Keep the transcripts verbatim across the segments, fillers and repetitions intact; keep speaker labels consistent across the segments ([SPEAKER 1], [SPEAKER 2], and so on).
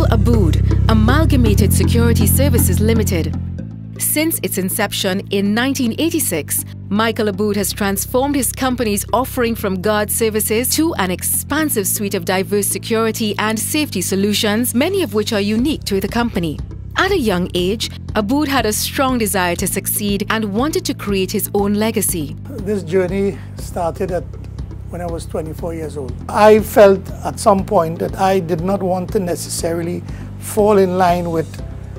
[SPEAKER 1] Abood, Amalgamated Security Services Limited. Since its inception in nineteen eighty-six, Michael Abood has transformed his company's offering from guard services to an expansive suite of diverse security and safety solutions, many of which are unique to the company. At a young age, Abood had a strong desire to succeed and wanted to create his own legacy.
[SPEAKER 2] This journey started at when I was twenty-four years old. I felt at some point that I did not want to necessarily fall in line with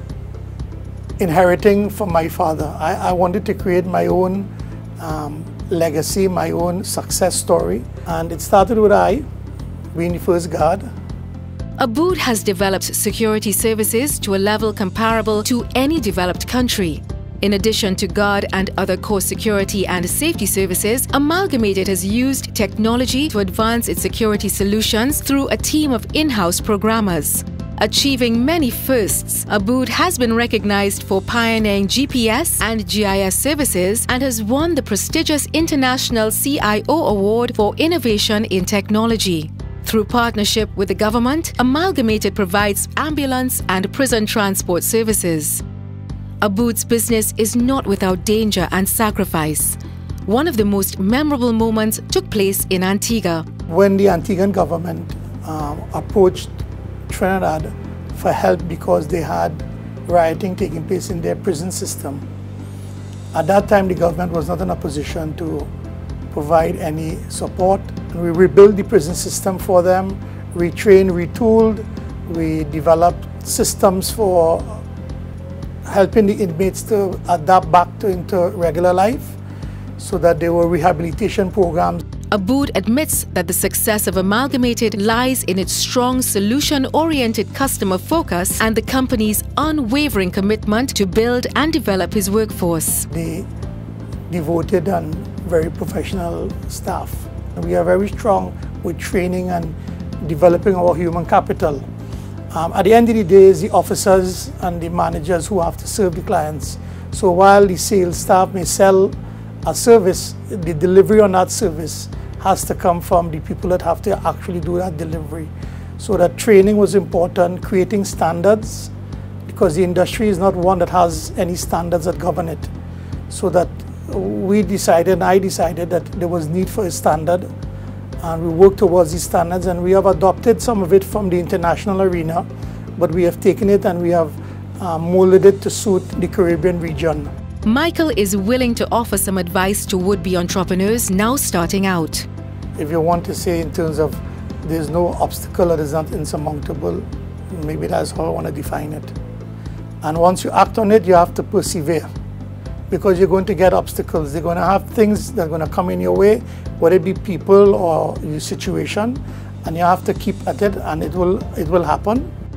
[SPEAKER 2] inheriting from my father. I, I wanted to create my own um, legacy, my own success story. And it started with I being the first guard.
[SPEAKER 1] Abood has developed security services to a level comparable to any developed country. In addition to guard and other core security and safety services, Amalgamated has used technology to advance its security solutions through a team of in-house programmers. Achieving many firsts, Abood has been recognized for pioneering G P S and G I S services and has won the prestigious International C I O Award for Innovation in Technology. Through partnership with the government, Amalgamated provides ambulance and prison transport services. Abood's business is not without danger and sacrifice. One of the most memorable moments took place in Antigua.
[SPEAKER 2] When the Antiguan government um, approached Trinidad for help because they had rioting taking place in their prison system, at that time the government was not in a position to provide any support. We rebuilt the prison system for them, retrained, retooled, we developed systems for helping the inmates to adapt back to into regular life so that there were rehabilitation programs.
[SPEAKER 1] Abood admits that the success of Amalgamated lies in its strong solution-oriented customer focus and the company's unwavering commitment to build and develop his workforce.
[SPEAKER 2] The devoted and very professional staff. We are very strong with training and developing our human capital. Um, at the end of the day, it's the officers and the managers who have to serve the clients. So while the sales staff may sell a service, the delivery on that service has to come from the people that have to actually do that delivery. So that training was important, creating standards, because the industry is not one that has any standards that govern it. So that we decided, and I decided that there was need for a standard, and we work towards these standards, and we have adopted some of it from the international arena, but we have taken it and we have uh, molded it to suit the Caribbean region.
[SPEAKER 1] Michael is willing to offer some advice to would-be entrepreneurs now starting out.
[SPEAKER 2] If you want to say in terms of there's no obstacle that is not insurmountable, maybe that's how I want to define it. And once you act on it, you have to persevere, because you're going to get obstacles. They're going to have things that are going to come in your way, whether it be people or your situation, and you have to keep at it, and it will, it will happen.